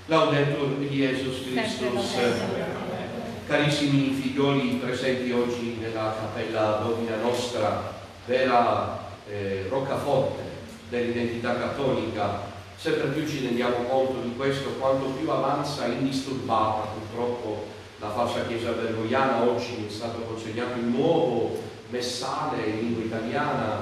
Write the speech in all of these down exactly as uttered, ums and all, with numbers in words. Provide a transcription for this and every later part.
Laudetur Jesus Christus. Carissimi figlioli presenti oggi nella Cappella Domina Nostra, vera eh, roccaforte dell'identità cattolica, sempre più ci rendiamo conto di questo quanto più avanza indisturbata purtroppo la falsa Chiesa bergogliana. Oggi è stato consegnato il nuovo messale in lingua italiana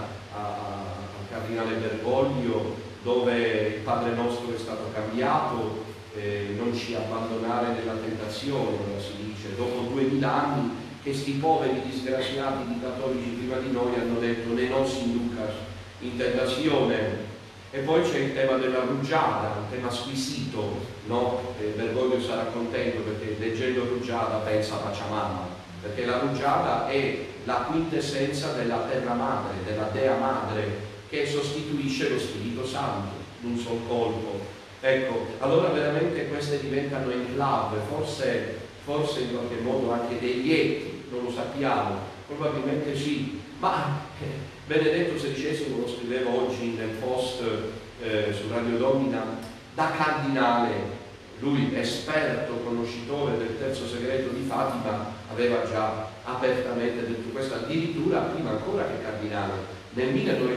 al Cardinale Bergoglio, dove il Padre nostro è stato cambiato. Eh, non ci abbandonare nella tentazione, come si dice. Dopo duemila anni che sti poveri disgraziati di cattolici prima di noi hanno detto ne non si induca in tentazione. E poi c'è il tema della rugiada, un tema squisito, no? Eh, Bergoglio sarà contento perché leggendo rugiada pensa a Pachamama, perché la rugiada è la quintessenza della terra madre, della Dea madre, che sostituisce lo Spirito Santo in un sol colpo. Ecco, allora veramente queste diventano enclave, forse, forse in qualche modo anche dei lieti, non lo sappiamo, probabilmente sì, ma eh, Benedetto sedicesimo lo scriveva oggi nel post eh, su Radio Domina, da cardinale, lui esperto, conoscitore del terzo segreto di Fatima, aveva già apertamente detto questo, addirittura prima ancora che cardinale, nel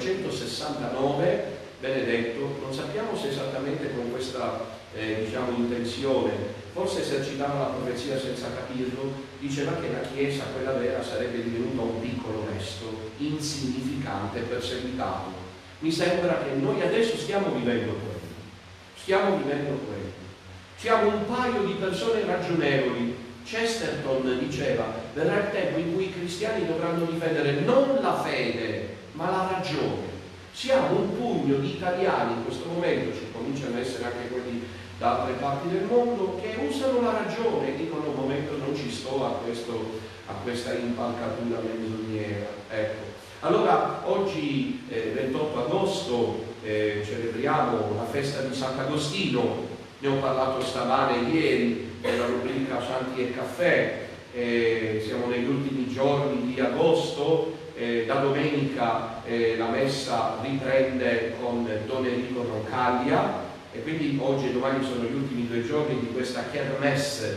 millenovecentosessantanove. Benedetto, non sappiamo se esattamente con questa eh, diciamo, intenzione, forse esercitava la profezia senza capirlo, diceva che la Chiesa, quella vera, sarebbe divenuta un piccolo resto, insignificante, perseguitato. Mi sembra che noi adesso stiamo vivendo quello, stiamo vivendo quello. Siamo un paio di persone ragionevoli. Chesterton diceva, verrà il tempo in cui i cristiani dovranno difendere non la fede, ma la ragione. Siamo un pugno di italiani in questo momento, ci cominciano a essere anche quelli da altre parti del mondo, che usano la ragione e dicono un momento non ci sto a, questo, a questa impalcatura menzognera. Ecco. Allora oggi eh, ventotto agosto eh, celebriamo la festa di Sant'Agostino, ne ho parlato stamane ieri nella rubrica Santi e Caffè, eh, siamo negli ultimi giorni di agosto. Eh, da domenica eh, la messa riprende con Don Enrico Roncaglia e quindi oggi e domani sono gli ultimi due giorni di questa kermesse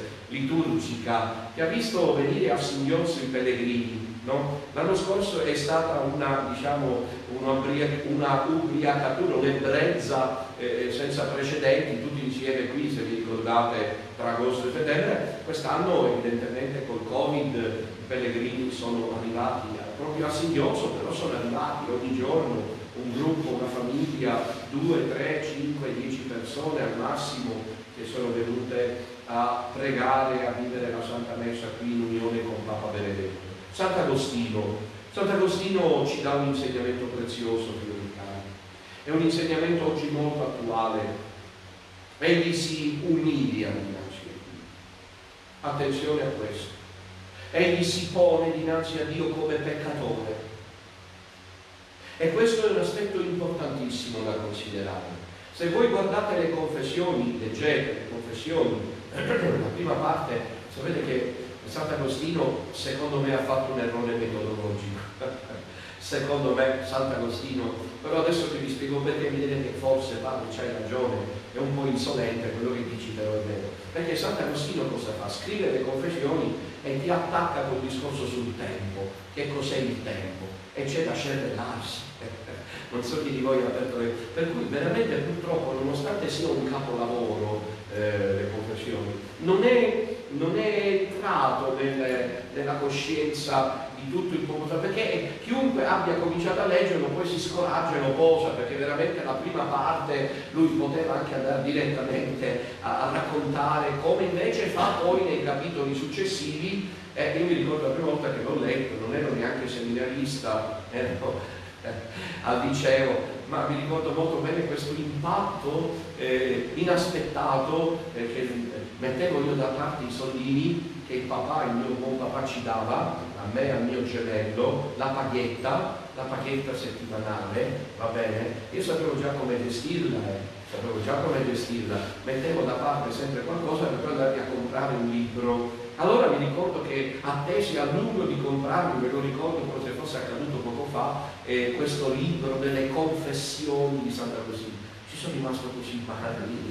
liturgica che ha visto venire a singhiozzo i pellegrini, no? L'anno scorso è stata una, diciamo, una, una ubriacatura, un'ebbrezza eh, senza precedenti, tutti insieme qui, se vi ricordate, tra agosto e settembre. Quest'anno evidentemente col Covid i pellegrini sono arrivati proprio a singhiozzo, però sono arrivati ogni giorno un gruppo, una famiglia, due, tre, cinque, dieci persone al massimo che sono venute a pregare, a vivere la Santa Messa qui in unione con Papa Benedetto. Sant'Agostino. Sant'Agostino ci dà un insegnamento prezioso, figlioli cari. È un insegnamento oggi molto attuale. Egli si umilia dinanzi a Dio. Attenzione a questo. Egli si pone dinanzi a Dio come peccatore. E questo è un aspetto importantissimo da considerare. Se voi guardate le confessioni, leggete le confessioni, la prima parte, sapete che Sant'Agostino secondo me ha fatto un errore metodologico. Secondo me Sant'Agostino, però adesso che vi spiego perché mi dite che forse padre c'hai ragione, è un po' insolente quello che dici, però è vero. Perché Sant'Agostino cosa fa? Scrive le confessioni e ti attacca col discorso sul tempo. Che cos'è il tempo? E c'è da cervellarsi. Non so chi di voi ha aperto le... Per cui veramente purtroppo, nonostante sia un capolavoro eh, le confessioni, non è, non è entrato nel, nella coscienza di tutto il popolo, perché chiunque abbia cominciato a leggerlo poi si scoraggia e lo posa, perché veramente la prima parte lui poteva anche andare direttamente a, a raccontare, come invece fa poi nei capitoli successivi. Eh, io mi ricordo la prima volta che l'ho letto, non ero neanche seminarista, ero eh, al liceo, ma mi ricordo molto bene questo impatto eh, inaspettato, eh, che mettevo io da parte i soldini che il papà, il mio buon papà ci dava, a me e al mio gemello, la paghetta, la paghetta settimanale, va bene? Io sapevo già come gestirla, eh. sapevo già come gestirla, mettevo da parte sempre qualcosa per poi andare a comprare un libro. Allora mi ricordo che attesi a lungo di comprarmi, me lo ricordo come se fosse accaduto poco fa, eh, questo libro delle confessioni di Sant'Agostino. Ci sono rimasto così male all'inizio.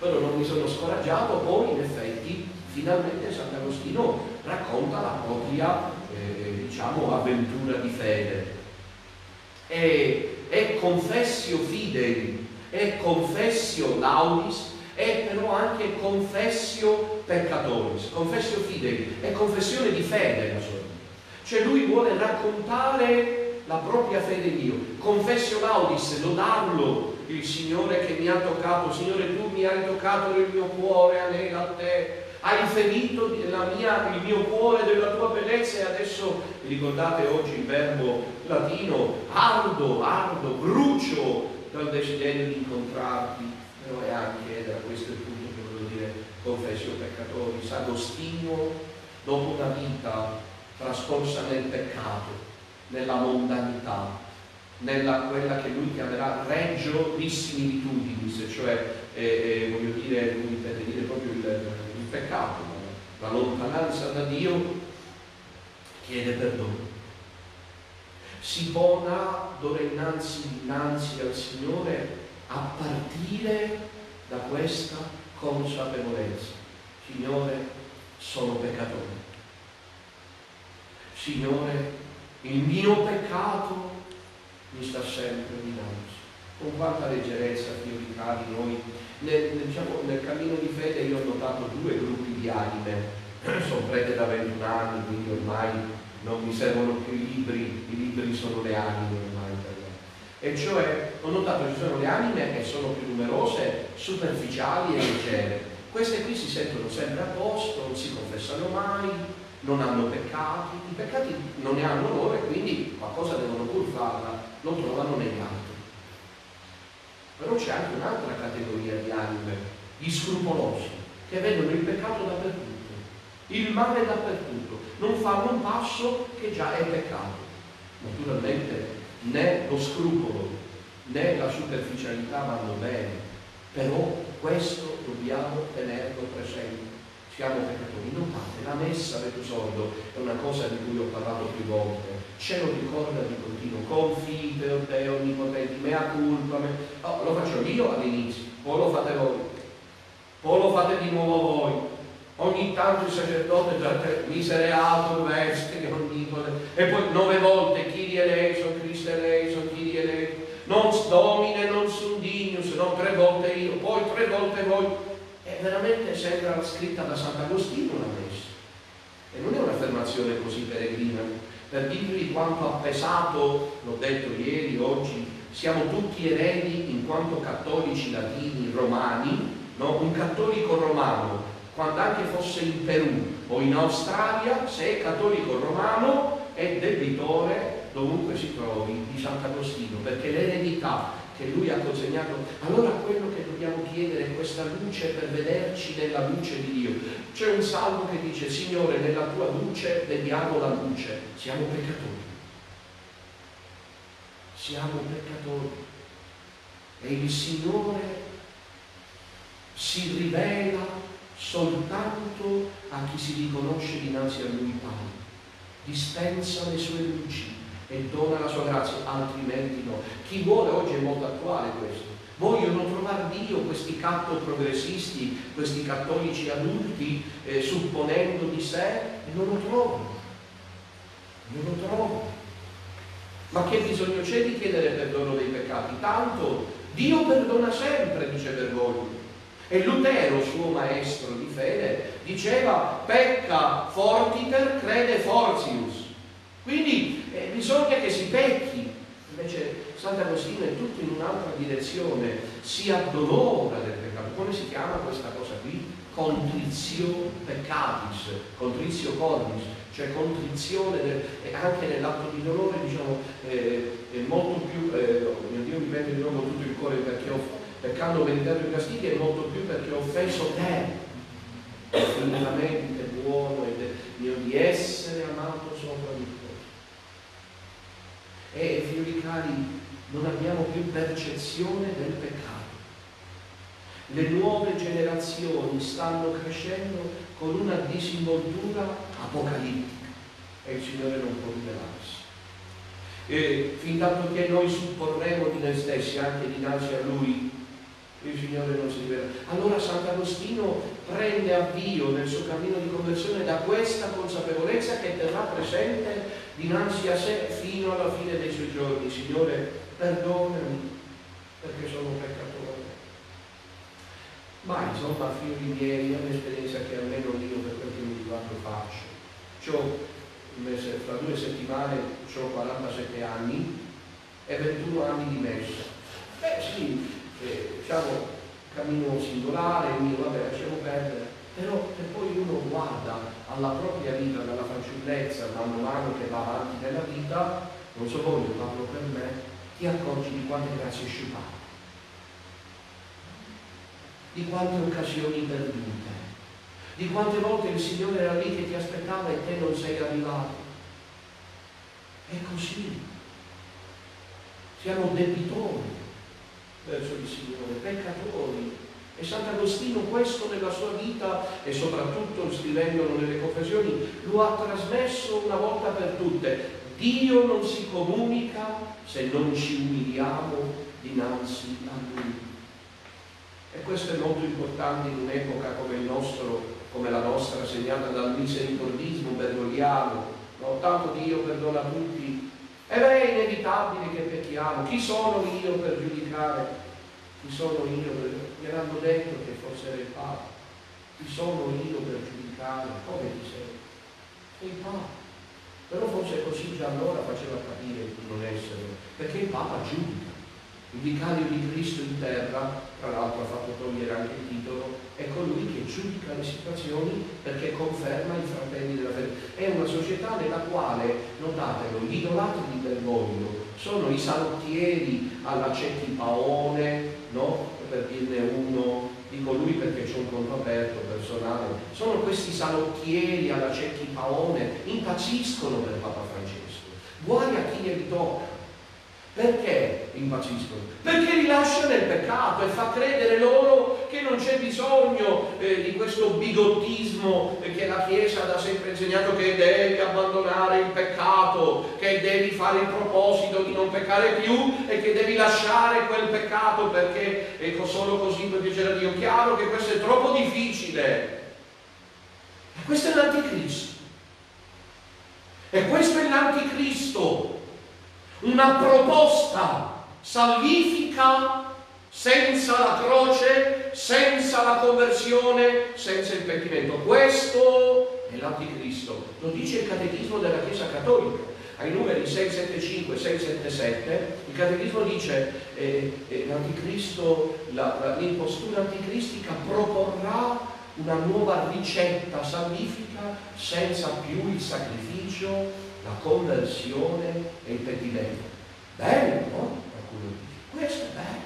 Però non mi sono scoraggiato, poi in effetti finalmente Sant'Agostino racconta la propria eh, diciamo avventura di fede. E, è confessio fidei, è confessio laudis, è però anche confessio peccatoris. Confessio fidei è confessione di fede la sua vita. Cioè lui vuole raccontare la propria fede in Dio. Confessio laudis, lodarlo, il Signore che mi ha toccato. Signore, tu mi hai toccato nel mio cuore, anela a te. Hai ferito la mia, il mio cuore della tua bellezza, e adesso, vi ricordate oggi il verbo latino, ardo, ardo, brucio dal desiderio di incontrarti. Però è anche, ed era questo il punto che volevo dire, confessio peccatori. Agostino, dopo una vita trascorsa nel peccato, nella mondanità, nella quella che lui chiamerà reggio dissimilitudinis, cioè eh, eh, voglio dire, lui intende dire proprio il, il peccato, la lontananza da Dio, chiede perdono. Si pona d'ora innanzi, innanzi al Signore a partire da questa consapevolezza. Signore, sono peccatore. Signore, il mio peccato mi sta sempre dinanzi. Con quanta leggerezza, figlio cari, noi nel, diciamo, nel cammino di fede io ho notato due gruppi di anime. Sono prete da ventuno anni, quindi ormai non mi servono più i libri, i libri sono le anime ormai per me. E cioè ho notato che ci sono le anime che sono più numerose, superficiali e leggere. Queste qui si sentono sempre a posto, non si confessano mai, non hanno peccati, i peccati non ne hanno loro e quindi qualcosa devono pur farla, lo trovano negli altri. Però c'è anche un'altra categoria di anime, gli scrupolosi, che vedono il peccato dappertutto, il male dappertutto, non fanno un passo che già è peccato. Naturalmente né lo scrupolo né la superficialità vanno bene, però questo dobbiamo tenerlo presente. Siamo peccatori. Notate, la messa, avete sordo, è una cosa di cui ho parlato più volte, ce lo ricorda di continuo: confite, o te onnipotenti, mea culpa, me... Oh, lo faccio io all'inizio, poi lo fate voi, poi lo fate di nuovo voi. Ogni tanto il sacerdote dice misere alto, veste, che onnipotente, e poi nove volte chi eleison, Cristo eleison, chi eleison, non domine, non sum dignus, non tre volte io, poi tre volte voi. E veramente sembra scritta da Sant'Agostino la messa. E non è un'affermazione così peregrina, per dirvi quanto ha pesato, l'ho detto ieri, oggi, siamo tutti eredi in quanto cattolici latini, romani, no? Un cattolico romano, quando anche fosse in Perù o in Australia, se è cattolico romano è debitore dovunque si trovi di Sant'Agostino, perché l'eredità che lui ha consegnato. Allora quello che dobbiamo chiedere è questa luce per vederci nella luce di Dio. C'è un salmo che dice: Signore, nella tua luce vediamo la luce. Siamo peccatori. Siamo peccatori. E il Signore si rivela soltanto a chi si riconosce dinanzi a Lui Padre. Dispensa le sue luci e dona la sua grazia, altrimenti no. Chi vuole, oggi è molto attuale questo, vogliono trovare Dio, questi catto progressisti, questi cattolici adulti, eh, supponendo di sé, e non lo trovano, non lo trovano. Ma che bisogno c'è di chiedere perdono dei peccati? Tanto Dio perdona sempre, dice Bergoglio. E Lutero, suo maestro di fede, diceva: pecca fortiter, crede fortius. Quindi eh, bisogna che si pecchi. Invece Sant'Agostino è tutto in un'altra direzione, si addolora del peccato. Come si chiama questa cosa qui? Contrizio peccatis, contrizio cordis, cioè contrizione del, e anche nell'atto di dolore, diciamo, eh, è molto più, eh, oh mio Dio, mi prende di nuovo tutto il cuore perché ho, peccando meritato i castighi, è molto più perché ho offeso te, infinitamente buono ed mio di essere amato sopra di te. E figlioli cari, non abbiamo più percezione del peccato. Le nuove generazioni stanno crescendo con una disinvoltura apocalittica e il Signore non può rivelarsi. E fin tanto che noi supporremo di noi stessi anche dinanzi a Lui il Signore non si rivela. Allora Sant'Agostino prende avvio nel suo cammino di conversione da questa consapevolezza che terrà presente dinanzi a sé fino alla fine dei suoi giorni. Signore, perdonami perché sono peccatore. Ma insomma, figli miei, è un'esperienza che almeno io per quel che mi riguarda faccio. C'ho, fra due settimane ho quarantasette anni e ventuno anni di messa. Beh sì, eh, diciamo, cammino singolare, mio, vabbè, lasciamo perdere. Però se poi uno guarda alla propria vita, dalla fanciullezza, man mano che va avanti nella vita, non so voi, io parlo per me, ti accorgi di quante grazie sciupate, di quante occasioni perdute, di quante volte il Signore era lì che ti aspettava e te non sei arrivato. È così. Siamo debitori verso il Signore, peccatori. E Sant'Agostino questo nella sua vita, e soprattutto scrivendolo nelle confessioni, lo ha trasmesso una volta per tutte. Dio non si comunica se non ci umiliamo dinanzi a Lui. E questo è molto importante in un'epoca come, il nostro, come la nostra, segnata dal misericordismo bergogliano. No? Tanto Dio perdona tutti. E beh, è inevitabile che pecchiamo. Chi sono io per giudicare? Chi sono io per... Mi hanno detto che forse era il Papa. Chi sono io per giudicare? Come ti sei? Sei il Papa. Però forse così già allora faceva capire di non essere, perché il Papa giudica. Il vicario di Cristo in terra, tra l'altro ha fatto togliere anche il titolo, è colui che giudica le situazioni perché conferma i fratelli della fede. È una società nella quale, notatelo, gli idolatri di Bergoglio sono i salottieri alla Cecchi Paone, no? Per dirne uno, dico lui perché c'è un conto aperto personale, sono questi salottieri alla Cecchi Paone, impazziscono per Papa Francesco. Guai a chi ne ritocca. Perché impazziscono? Perché li lascia nel peccato e fa credere loro che non c'è bisogno eh, di questo bigottismo eh, che la Chiesa ha da sempre insegnato, che devi abbandonare il peccato, che devi fare il proposito di non peccare più e che devi lasciare quel peccato perché ecco, solo così puoi piacere a Dio. Chiaro che questo è troppo difficile. E questo è l'anticristo. E questo è l'anticristo. Una proposta salvifica senza la croce, senza la conversione, senza il pentimento. Questo è l'anticristo. Lo dice il Catechismo della Chiesa Cattolica. Ai numeri sei sette cinque, sei sette sette, il Catechismo dice eh, eh, l'anticristo, la, la, l'impostura anticristica proporrà una nuova ricetta salvifica senza più il sacrificio, la conversione e il pentimento. Bello, no? Qualcuno dice, questo è bello.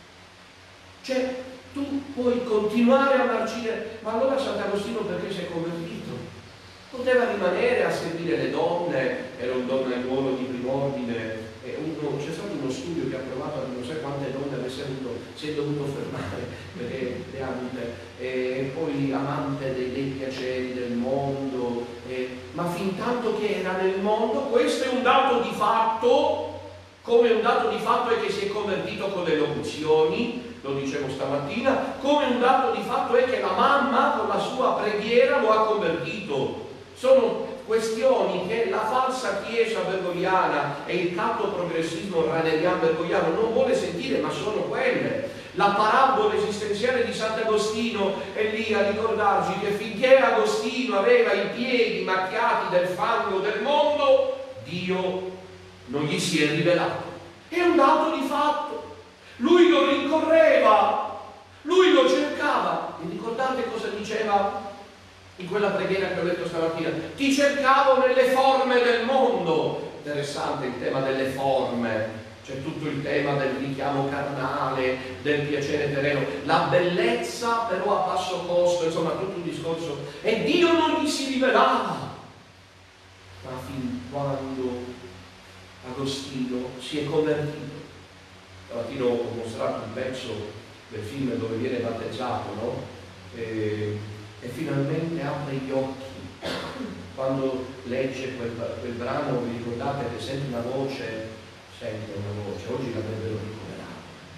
Cioè, tu puoi continuare a marcire, ma allora Sant'Agostino perché si è convertito? Poteva rimanere a servire le donne, era un donnaiuolo di prim'ordine, c'è stato uno studio che ha provato a non so quante donne avesse avuto, si è dovuto fermare perché le ha avute, e poi amante dei, dei piaceri del mondo, e, ma fin tanto che era nel mondo, questo è un dato di fatto, come un dato di fatto è che si è convertito con le locuzioni, lo dicevo stamattina, come un dato di fatto è che la mamma con la sua preghiera lo ha convertito. Sono questioni che la falsa chiesa bergogliana e il catto progressismo raneriano bergogliano non vuole sentire, ma sono quelle. La parabola esistenziale di Sant'Agostino è lì a ricordarci che finché Agostino aveva i piedi macchiati del fango del mondo, Dio non gli si è rivelato. È un dato di fatto. Lui lo rincorreva, lui lo cercava. Vi ricordate cosa diceva in quella preghiera che ho letto stamattina? Ti cercavo nelle forme del mondo. Interessante il tema delle forme. C'è tutto il tema del richiamo carnale, del piacere terreno, la bellezza però a basso costo, insomma tutto un discorso. E Dio non gli si rivelava. Ma fin quando Agostino si è convertito. Stamattina ho mostrato un pezzo del film dove viene battezzato, no? E, e finalmente apre gli occhi. Quando legge quel, quel brano, vi ricordate che sente una voce, sente una voce, oggi l'avrebbero ricoverato.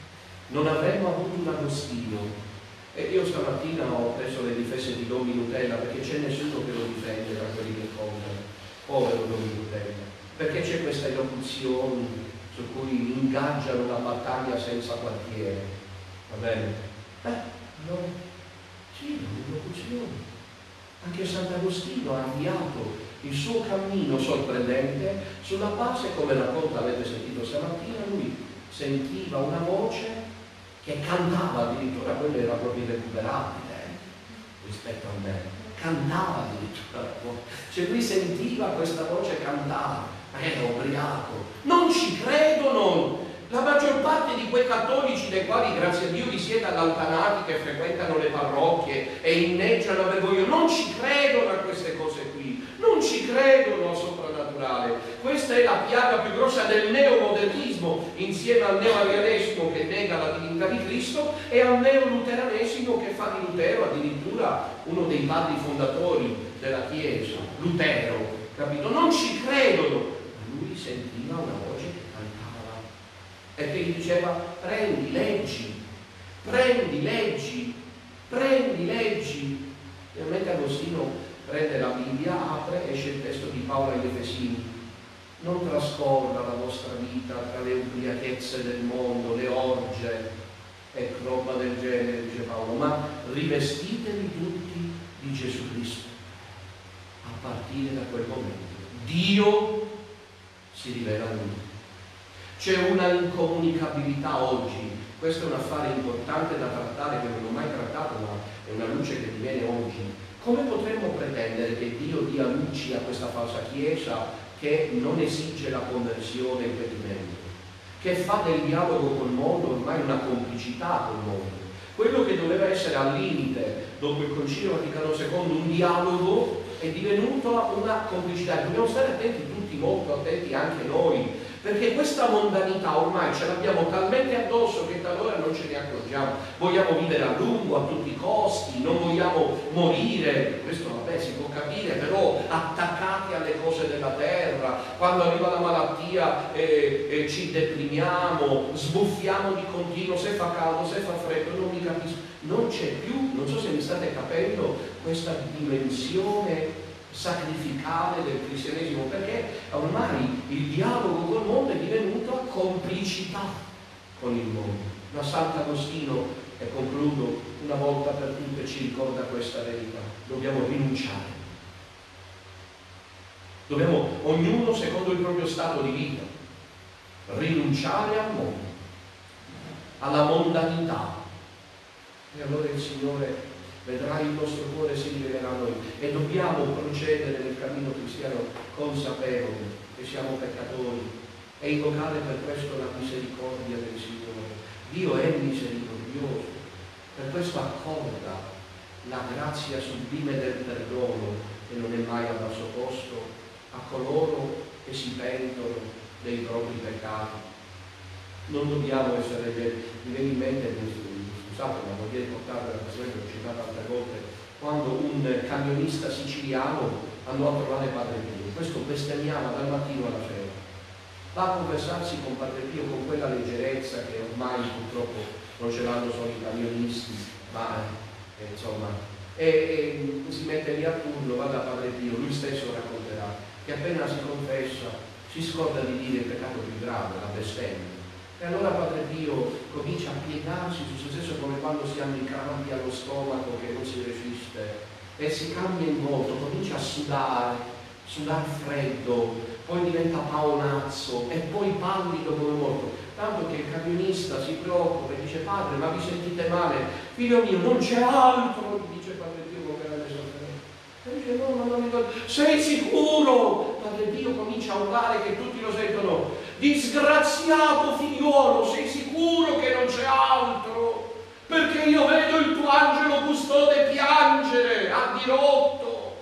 non avremmo avuto un Agostino. E io stamattina ho preso le difese di Don Minutella, perché c'è nessuno che lo difende da quelli che contano. Povero Don Minutella, perché c'è questa elocuzione su cui ingaggiano una battaglia senza quartiere. Va bene? Eh, no. Sì, un'elocuzione. Anche Sant'Agostino ha avviato il suo cammino sorprendente sulla base, come racconta, avete sentito stamattina, lui sentiva una voce che cantava addirittura, quello era proprio irrecuperabile eh, rispetto a me, cantava addirittura, cioè lui sentiva questa voce cantare, era ubriaco, non ci credono. La maggior parte di quei cattolici dei quali, grazie a Dio, vi siete allontanati, che frequentano le parrocchie e inneggiano a Bergoglio, non ci credono a queste cose qui, non ci credono al soprannaturale. Questa è la piaga più grossa del neomodernismo, insieme al neoarianesimo che nega la divinità di Cristo e al neoluteranesimo che fa di Lutero addirittura uno dei padri fondatori della Chiesa, Lutero, capito? Non ci credono. Ma lui sentiva una voce che cantava e che gli diceva: prendi, leggi, prendi, leggi, prendi, leggi. Finalmente Agostino prende la Bibbia, apre, esce il testo di Paolo agli Efesini: non trascorra la vostra vita tra le ubriachezze del mondo, le orge e roba del genere, dice Paolo, ma rivestitevi tutti di Gesù Cristo. A partire da quel momento Dio si rivela a noi. C'è una incomunicabilità oggi. Questo è un affare importante da trattare, che non ho mai trattato, ma è una luce che diviene oggi. Come potremmo pretendere che Dio dia luci a questa falsa Chiesa che non esige la conversione e il pentimento, che fa del dialogo col mondo ormai una complicità col mondo? Quello che doveva essere al limite dopo il Concilio Vaticano secondo un dialogo è divenuto una complicità. Dobbiamo stare attenti tutti, molto attenti anche noi, perché questa mondanità ormai ce l'abbiamo talmente addosso che talora non ce ne accorgiamo. Vogliamo vivere a lungo, a tutti i costi, non vogliamo morire, questo vabbè si può capire, però attaccati alle cose della terra, quando arriva la malattia eh, eh, ci deprimiamo, sbuffiamo di continuo, se fa caldo, se fa freddo, non mi capisco. Non c'è più, non so se mi state capendo, questa dimensione sacrificale del cristianesimo, perché ormai il dialogo col mondo è divenuto complicità con il mondo. Ma Sant'Agostino, e concludo, una volta per tutte ci ricorda questa verità: dobbiamo rinunciare, dobbiamo ognuno secondo il proprio stato di vita rinunciare al mondo, alla mondanità, e allora il Signore vedrà il nostro cuore si rivelerà a noi. E dobbiamo procedere nel cammino cristiano consapevoli che siamo peccatori e invocare per questo la misericordia del Signore. Dio è misericordioso, per questo accorda la grazia sublime del perdono, che non è mai al basso posto, a coloro che si pentono dei propri peccati. Non dobbiamo essere leggeri. Mi viene in mente questo, scusate, ma voglio riportare la questione che ho citato altre volte, quando un camionista siciliano andò a trovare Padre Pio. Questo bestemmiava dal mattino alla sera, va a conversarsi con Padre Pio con quella leggerezza che ormai purtroppo non ce l'hanno solo i camionisti, ma eh, insomma, e, e si mette lì a turno, va da Padre Pio, lui stesso racconterà che appena si confessa si scorda di dire il peccato più grave, la bestemmia. E allora Padre Pio comincia a piegarsi su se stesso, come quando si hanno i crampi allo stomaco che non si resiste, e si cambia in volto, comincia a sudare, sudare freddo, poi diventa paonazzo e poi pallido come morto, tanto che il camionista si preoccupa e dice: padre, ma vi sentite male? Figlio mio, non c'è altro, dice Padre Pio con grande sofferenza. E dice: no, ma non mi ricordo. Sei sicuro? Padre Pio comincia a urlare che tutti lo sentono: disgraziato figliuolo, sei sicuro che non c'è altro? Perché io vedo il tuo angelo custode piangere a dirotto.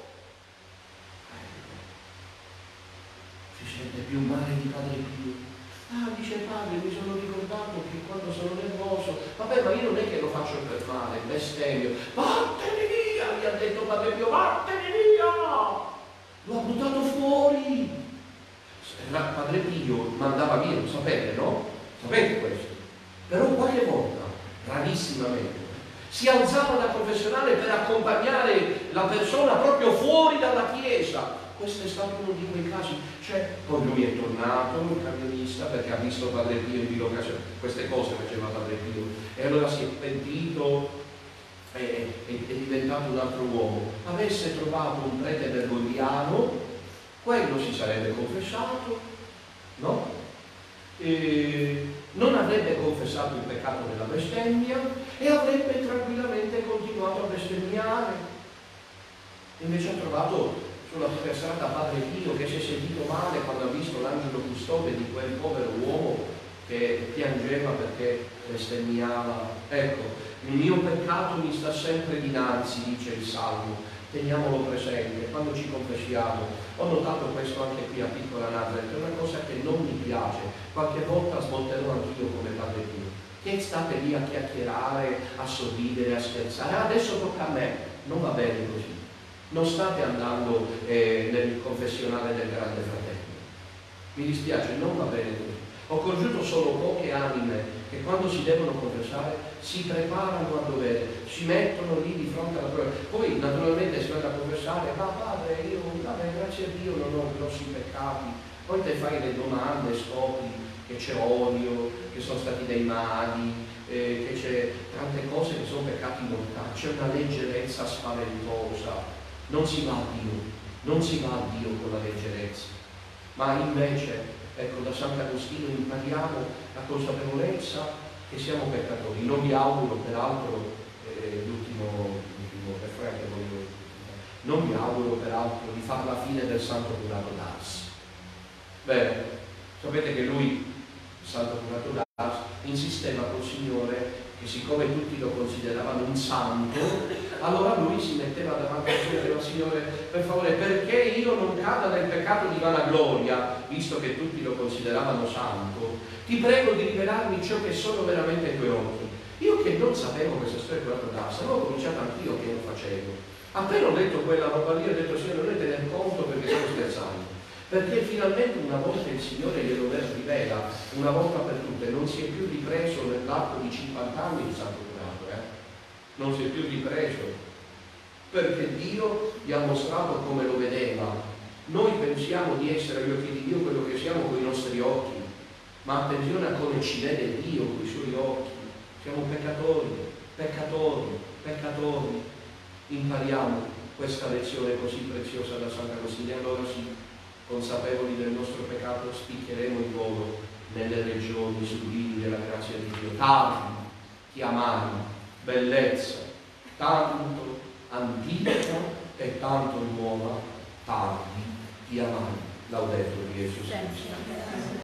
Si sente più male di Padre Pio. Ah, dice: padre, mi sono ricordato che quando sono nervoso, vabbè, ma io non è che lo faccio per male, bestemmio. Vattene via, gli ha detto Padre Pio, vattene via! Lo ha buttato fuori. Padre Pio mandava via, lo sapete, no? Sapete questo? Però qualche volta rarissimamente. Si alzava da confessionale per accompagnare la persona proprio fuori dalla chiesa. Questo è stato uno di quei casi. Cioè, poi lui è tornato, un camionista, perché ha visto Padre Pio in bilocazione, queste cose faceva Padre Pio, e allora si è pentito, è, è, è diventato un altro uomo. Avesse trovato un prete bergogliano, quello si sarebbe confessato, no? E non avrebbe confessato il peccato della bestemmia e avrebbe tranquillamente continuato a bestemmiare. Invece ha trovato sulla propria strada Padre Pio, che si è sentito male quando ha visto l'angelo custode di quel povero uomo che piangeva perché bestemmiava. Ecco, il mio peccato mi sta sempre dinanzi, dice il Salmo. Teniamolo presente quando ci confessiamo. Ho notato questo anche qui a Piccola Nazareth, è una cosa che non mi piace. Qualche volta svolterò anch'io come Padre Pio, che state lì a chiacchierare, a sorridere, a scherzare. Ah, adesso tocca a me. Non va bene così. Non state andando eh, nel confessionale del Grande Fratello. Mi dispiace, non va bene così. Ho conosciuto solo poche anime che quando si devono confessare si preparano a dovere, si mettono lì di fronte alla prova. Poi naturalmente si vanno a confessare, ma padre, io vabbè, grazie a Dio non ho grossi peccati. Poi te fai le domande, scopri che c'è odio, che sono stati dei mali, eh, che c'è tante cose che sono peccati mortali, c'è una leggerezza spaventosa. Non si va a Dio, non si va a Dio con la leggerezza, ma invece, ecco, da Sant'Agostino impariamo la consapevolezza che siamo peccatori. Non vi auguro, peraltro, eh, l'ultimo, l'ultimo per Frank, voglio, non vi auguro peraltro di fare la fine del Santo Curato d'Ars. Bene, sapete che lui, Santo Curato d'Ars, insisteva col Signore che siccome tutti lo consideravano un santo, allora lui si metteva davanti al Signore e diceva: Signore, per favore, perché io non cada nel peccato di vanagloria, visto che tutti lo consideravano santo, ti prego di rivelarmi ciò che sono veramente ai tuoi occhi. Io che non sapevo questa storia Curato d'Ars, avevo cominciato anch'io che lo facevo. Appena ho detto quella roba lì, ho detto: Signore, non ne tener conto perché stiamo scherzando. Perché finalmente una volta il Signore glielo rivela, una volta per tutte, non si è più ripreso nell'arco di cinquanta anni il Santo Curato, eh? Non si è più ripreso, perché Dio gli ha mostrato come lo vedeva. Noi pensiamo di essere agli occhi di Dio quello che siamo con i nostri occhi, ma attenzione a come ci vede Dio con i suoi occhi. Siamo peccatori, peccatori, peccatori. Impariamo questa lezione così preziosa da Sant'Agostino, e allora sì, consapevoli del nostro peccato, spiccheremo il volo nelle regioni sublimi della grazia di Dio. Tardi, chiamati, bellezza, tanto antica e tanto nuova, tardi, chiamati. Laudetur Gesù Cristo.